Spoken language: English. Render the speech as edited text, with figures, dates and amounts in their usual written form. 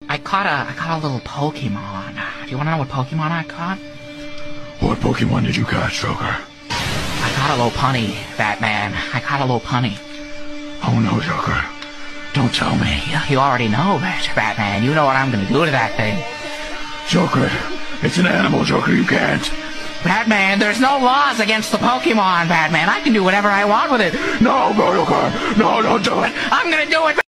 I caught a little Pokemon. Do you want to know what Pokemon I caught? What Pokemon did you catch, Joker? I caught a Lopunny, Batman. I caught a Lopunny. Oh no, Joker. Don't tell me. You already know, Batman. You know what I'm gonna do to that thing. Joker, it's an animal, Joker. You can't. Batman, there's no laws against the Pokemon, Batman. I can do whatever I want with it. No, Joker. No, don't do it. I'm gonna do it.